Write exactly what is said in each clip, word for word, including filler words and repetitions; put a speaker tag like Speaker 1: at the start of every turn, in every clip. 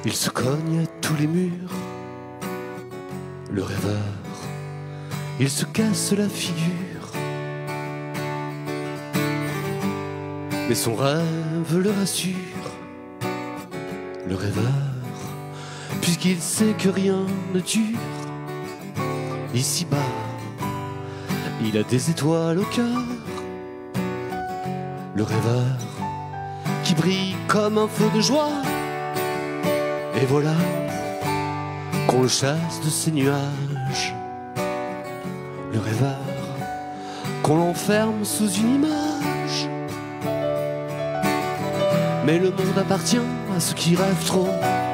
Speaker 1: Il se cogne à tous les murs, le rêveur, il se casse la figure. Mais son rêve le rassure, le rêveur, puisqu'il sait que rien ne dure. Ici-bas, il a des étoiles au cœur, le rêveur qui brille comme un feu de joie. Et voilà qu'on le chasse de ses nuages, le rêveur, qu'on l'enferme sous une image. Mais le monde appartient à ceux qui rêvent trop,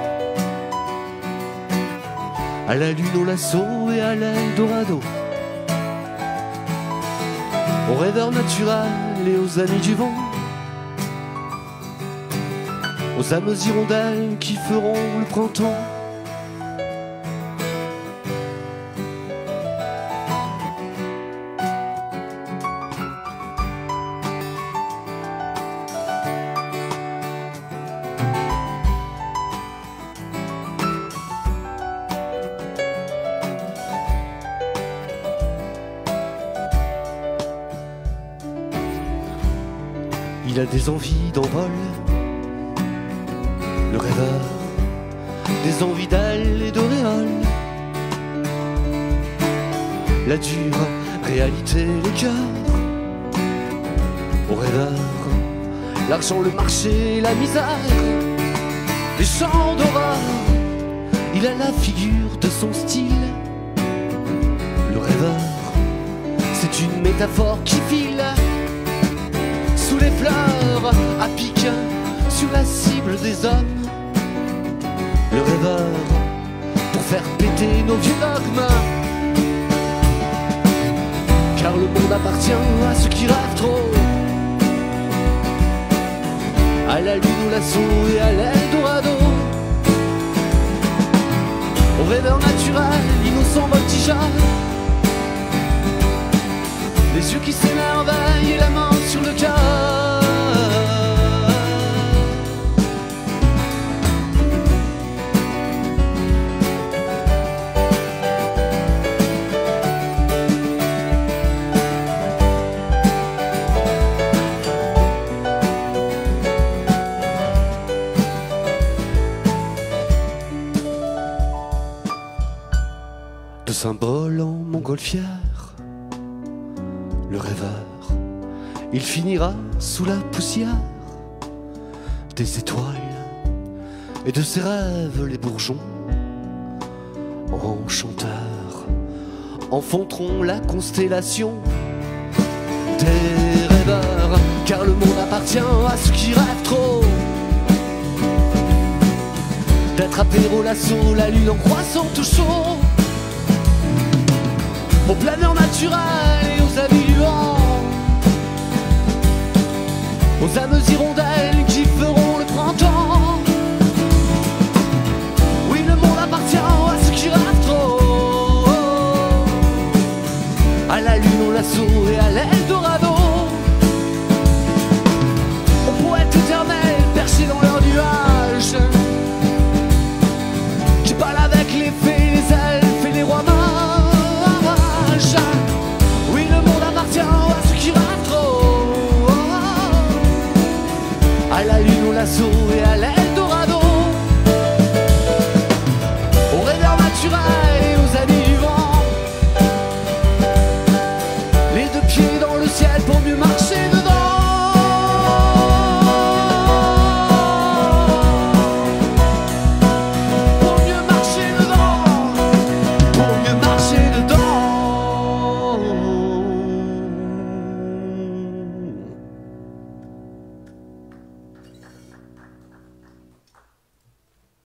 Speaker 1: à la lune, au lasso et à l'Eldorado, aux rêveurs naturels et aux amis du vent, aux âmes hirondelles qui feront le printemps. Il a des envies d'envol, le rêveur, des envies d'ailes et d'auréoles, la dure réalité, le cœur, au rêveur, l'argent, le marché, la misère, les chants d'horreur. Il a la figure de son style, le rêveur, c'est une métaphore qui file sous les fleurs à pic sur la cible des hommes, le rêveur, pour faire péter nos vieux dogmes. Car le monde appartient à ceux qui rêvent trop, à la lune, au lasso et à l'Eldorado, aux rêveurs naturels, innocents voltigeants, les yeux qui s'émerveillent et la main sur le cœur. De symbole en montgolfière, le rêveur, il finira sous la poussière des étoiles et de ses rêves les bourgeons, enchanteurs, enfanteront la constellation des rêveurs. Car le monde appartient à ceux qui rêvent trop, d'attraper au lasso la lune en croissant tout chaud, aux planeurs naturels et aux amis du vent, aux âmes hirondelles qui feront le printemps. Oui, le monde appartient à ceux qui rêvent trop, à la lune, au lasso et à l'Eldorado, aux poètes éternels perchés dans leurs nuages, qui parlent avec les fées, les elfes et les rois mages. Oui, le monde appartient à ceux qui rêvent trop, à la lune, au lasso et à l'air.